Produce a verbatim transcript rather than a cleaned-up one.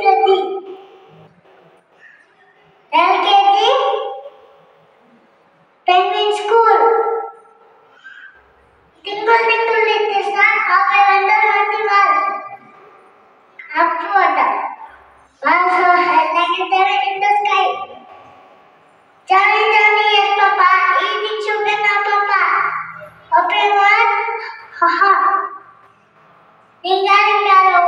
Reddy. L K G Penguin School. Tinkle tinkle little star, how I wonder what the world. Upward, was her head like a devil in the sky. Johnny, Johnny, yes, Papa, eating sugar now, Papa. Open one, ha ha. Ringa, ringa,